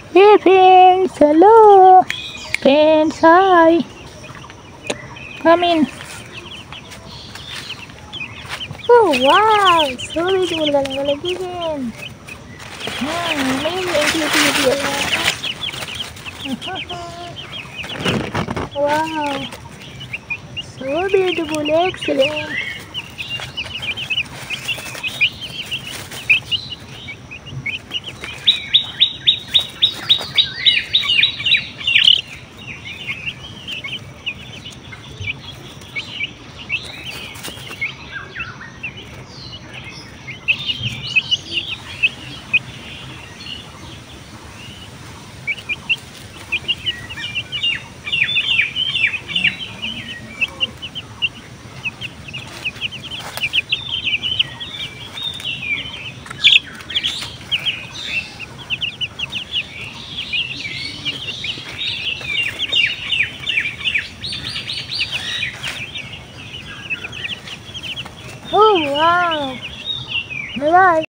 Hey friends, hello. Friends, hi. Come in. Oh wow, so beautiful. Galing-galing chicken. Amazing. Wow, so beautiful. Excellent. Oh wow. Bye bye.